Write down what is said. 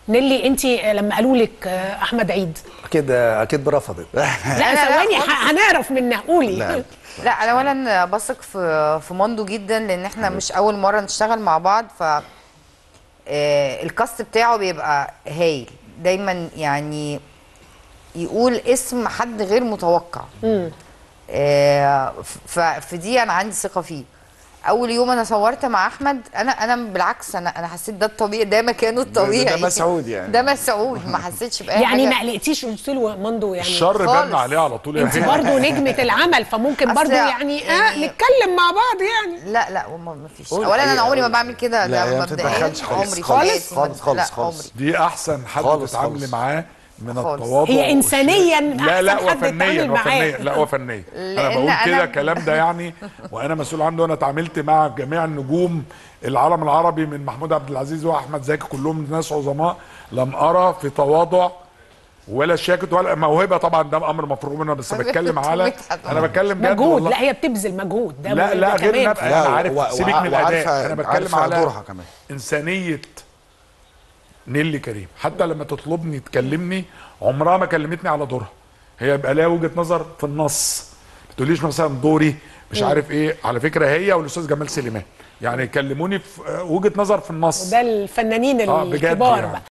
نيلي انت لما قالوا لك احمد عيد اكيد رفضت. لا ثواني هنعرف منها، قولي. لا انا اولا بثق في مندو جدا، لان احنا مش اول مره نشتغل مع بعض، ف الكاست بتاعه بيبقى هايل دايما، يعني يقول اسم حد غير متوقع. ففي دي انا عندي ثقه فيه. اول يوم انا صورت مع احمد، انا بالعكس، انا حسيت ده الطبيعي، ده مكانه الطبيعي. ده مسعود يعني، ده مسعود، ما حسيتش باي يعني حاجه. ما قلقتيش قلت له مندو يعني الشر بان عليه على طول انت برضه نجمه العمل، فممكن برضه يعني نتكلم مع بعض يعني. لا ما فيش. اولا انا عمري ما بعمل كده، ده مبدئيا عمري خالص. دي احسن حد تتعاملي معاه من التواضع. هي انسانيا لا وفنيا. لا وفنيا. انا بقول كده الكلام ده يعني، وانا مسؤول عنده. انا اتعاملت مع جميع النجوم العالم العربي، من محمود عبد العزيز واحمد زكي، كلهم ناس عظماء. لم ارى في تواضع ولا شاكت ولا موهبه. طبعا ده امر مفروغ منه، بس بتكلم على، انا بتكلم بجد مجهود. والله. لا هي بتبذل مجهود. ده لا غير نبقى انا عارف. سيبك من الاداء، انا بتكلم على دورها كمان. انسانيه نيلي كريم. حتى لما تطلبني تكلمني عمرها ما كلمتني على دورها، هي بقى لها وجهه نظر في النص. ما تقوليش مثلا دوري مش عارف ايه. على فكره هي والاستاذ جمال سليمان يعني يكلموني في وجهه نظر في النص. ده الفنانين الكبار يعني. بقى.